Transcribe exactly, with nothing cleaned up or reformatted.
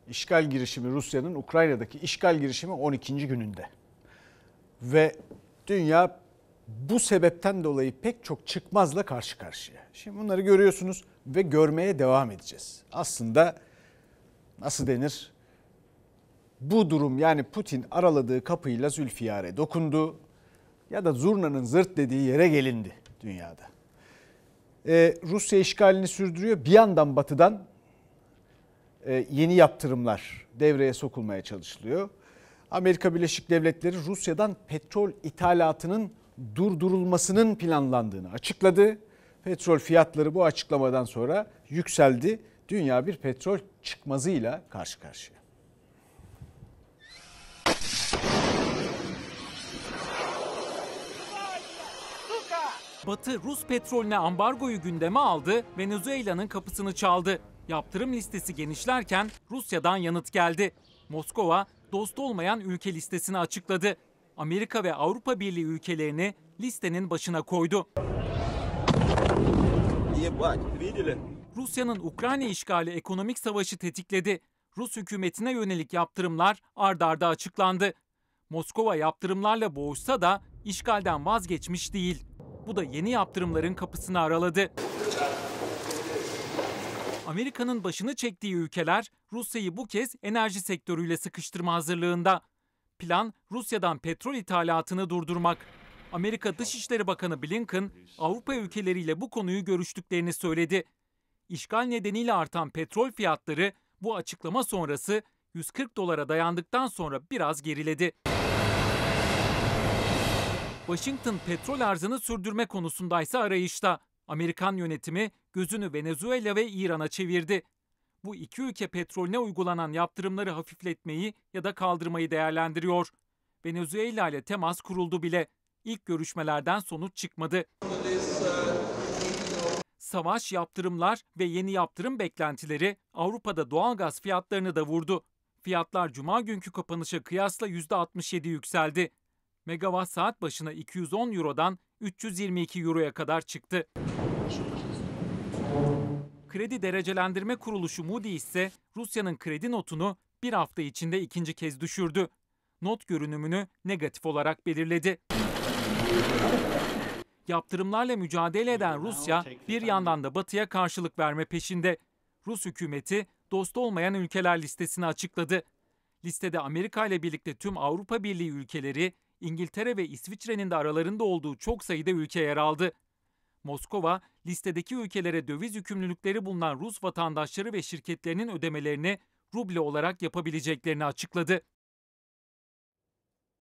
İşgal girişimi Rusya'nın Ukrayna'daki işgal girişimi on ikinci gününde. Ve dünya bu sebepten dolayı pek çok çıkmazla karşı karşıya. Şimdi bunları görüyorsunuz ve görmeye devam edeceğiz. Aslında nasıl denir? Bu durum, yani Putin araladığı kapıyla Zülfiyar'e dokundu ya da zurnanın zırt dediği yere gelindi dünyada. Ee, Rusya işgalini sürdürüyor. Bir yandan batıdan e, yeni yaptırımlar devreye sokulmaya çalışılıyor. Amerika Birleşik Devletleri Rusya'dan petrol ithalatının durdurulmasının planlandığını açıkladı. Petrol fiyatları bu açıklamadan sonra yükseldi. Dünya bir petrol çıkmazıyla karşı karşıya. Batı Rus petrolüne ambargoyu gündeme aldı, Venezuela'nın kapısını çaldı. Yaptırım listesi genişlerken Rusya'dan yanıt geldi. Moskova dost olmayan ülke listesini açıkladı. Amerika ve Avrupa Birliği ülkelerini listenin başına koydu. Rusya'nın Ukrayna işgali ekonomik savaşı tetikledi. Rus hükümetine yönelik yaptırımlar ard arda açıklandı. Moskova yaptırımlarla boğuşsa da işgalden vazgeçmiş değil. Bu da yeni yaptırımların kapısını araladı. Amerika'nın başını çektiği ülkeler Rusya'yı bu kez enerji sektörüyle sıkıştırma hazırlığında. Plan Rusya'dan petrol ithalatını durdurmak. Amerika Dışişleri Bakanı Blinken Avrupa ülkeleriyle bu konuyu görüştüklerini söyledi. İşgal nedeniyle artan petrol fiyatları bu açıklama sonrası yüz kırk dolara dayandıktan sonra biraz geriledi. Washington petrol arzını sürdürme konusundaysa arayışta. Amerikan yönetimi gözünü Venezuela ve İran'a çevirdi. Bu iki ülke petrolüne uygulanan yaptırımları hafifletmeyi ya da kaldırmayı değerlendiriyor. Venezuela ile temas kuruldu bile. İlk görüşmelerden sonuç çıkmadı. Savaş, yaptırımlar ve yeni yaptırım beklentileri Avrupa'da doğalgaz fiyatlarını da vurdu. Fiyatlar Cuma günkü kapanışa kıyasla yüzde altmış yedi yükseldi. Megawatt saat başına iki yüz on eurodan üç yüz yirmi iki euroya kadar çıktı. Kredi Derecelendirme Kuruluşu Moody ise Rusya'nın kredi notunu bir hafta içinde ikinci kez düşürdü. Not görünümünü negatif olarak belirledi. Yaptırımlarla mücadele eden Rusya bir yandan da Batı'ya karşılık verme peşinde. Rus hükümeti dost olmayan ülkeler listesini açıkladı. Listede Amerika ile birlikte tüm Avrupa Birliği ülkeleri, İngiltere ve İsviçre'nin de aralarında olduğu çok sayıda ülke yer aldı. Moskova, listedeki ülkelere döviz yükümlülükleri bulunan Rus vatandaşları ve şirketlerinin ödemelerini ruble olarak yapabileceklerini açıkladı.